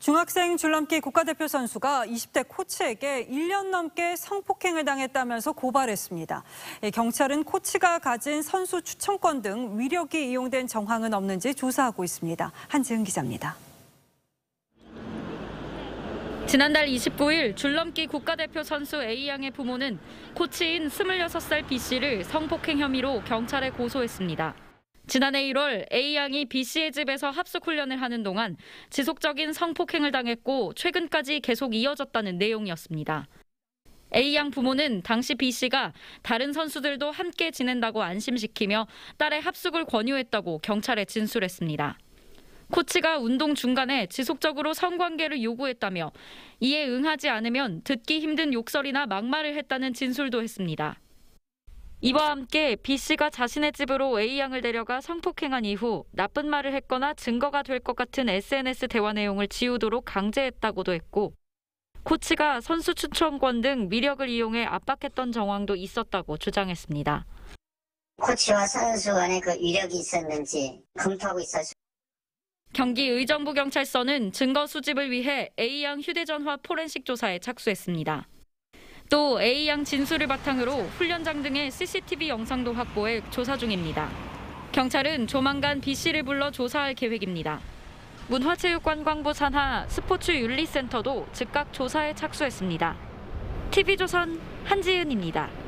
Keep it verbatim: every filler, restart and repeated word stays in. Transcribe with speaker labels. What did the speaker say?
Speaker 1: 중학생 줄넘기 국가대표 선수가 이십 대 코치에게 일 년 넘게 성폭행을 당했다면서 고발했습니다. 경찰은 코치가 가진 선수 추천권 등 위력이 이용된 정황은 없는지 조사하고 있습니다. 한지은 기자입니다.
Speaker 2: 지난달 이십구일 줄넘기 국가대표 선수 A양의 부모는 코치인 스물여섯 살 B씨를 성폭행 혐의로 경찰에 고소했습니다. 지난해 일월 A양이 B씨의 집에서 합숙 훈련을 하는 동안 지속적인 성폭행을 당했고 최근까지 계속 이어졌다는 내용이었습니다. A양 부모는 당시 B씨가 다른 선수들도 함께 지낸다고 안심시키며 딸의 합숙을 권유했다고 경찰에 진술했습니다. 코치가 운동 중간에 지속적으로 성관계를 요구했다며 이에 응하지 않으면 듣기 힘든 욕설이나 막말을 했다는 진술도 했습니다. 이와 함께 B씨가 자신의 집으로 A양을 데려가 성폭행한 이후 나쁜 말을 했거나 증거가 될 것 같은 에스엔에스 대화 내용을 지우도록 강제했다고도 했고 코치가 선수 추천권 등 위력을 이용해 압박했던 정황도 있었다고 주장했습니다.
Speaker 3: 코치와 선수 간에 그 위력이 있었는지 검토하고 있었습니다.
Speaker 2: 경기 의정부경찰서는 증거 수집을 위해 A양 휴대전화 포렌식 조사에 착수했습니다. 또 A양 진술을 바탕으로 훈련장 등의 씨씨티비 영상도 확보해 조사 중입니다. 경찰은 조만간 B씨를 불러 조사할 계획입니다. 문화체육관광부 산하 스포츠윤리센터도 즉각 조사에 착수했습니다. 티비조선 한지은입니다.